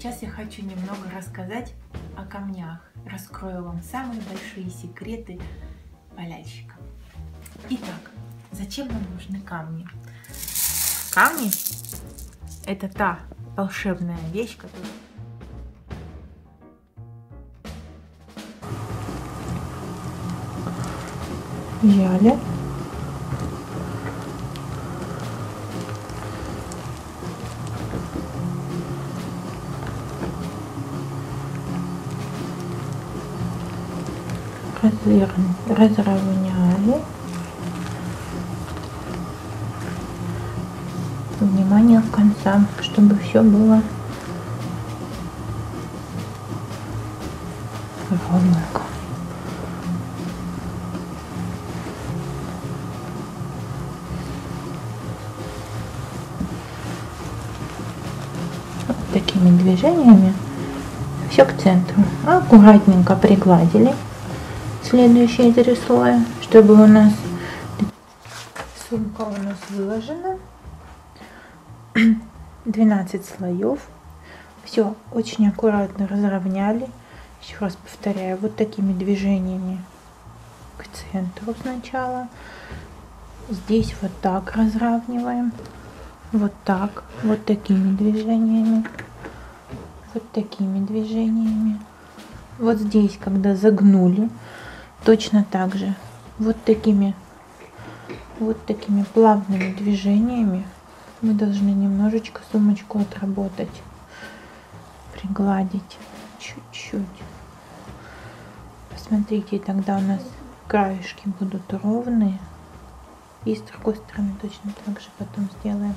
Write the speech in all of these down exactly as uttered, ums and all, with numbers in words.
Сейчас я хочу немного рассказать о камнях. Раскрою вам самые большие секреты поляльщика. Итак, зачем нам нужны камни? Камни – это та волшебная вещь, которая... Взяли. Разровняли. Внимание к концам, чтобы все было ровненько. Вот такими движениями все к центру. Аккуратненько пригладили следующие три слоя, чтобы у нас сумка у нас выложена. двенадцать слоев. Все очень аккуратно разровняли. Еще раз повторяю, вот такими движениями к центру сначала. Здесь вот так разравниваем. Вот так. Вот такими движениями. Вот такими движениями. Вот здесь, когда загнули, точно так же. Вот такими, вот такими плавными движениями мы должны немножечко сумочку отработать, пригладить чуть-чуть. Посмотрите, тогда у нас краешки будут ровные. И с другой стороны точно так же потом сделаем.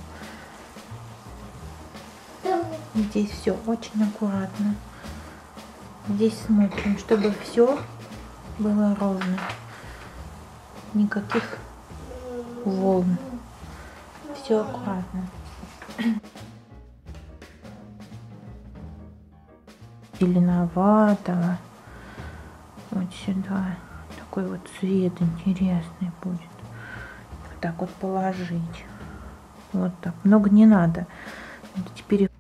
Здесь все очень аккуратно. Здесь смотрим, чтобы все было ровно. Никаких волн. Все аккуратно. Зеленоватого. Вот сюда. Такой вот цвет интересный будет. Вот так вот положить. Вот так. Много не надо. Вот теперь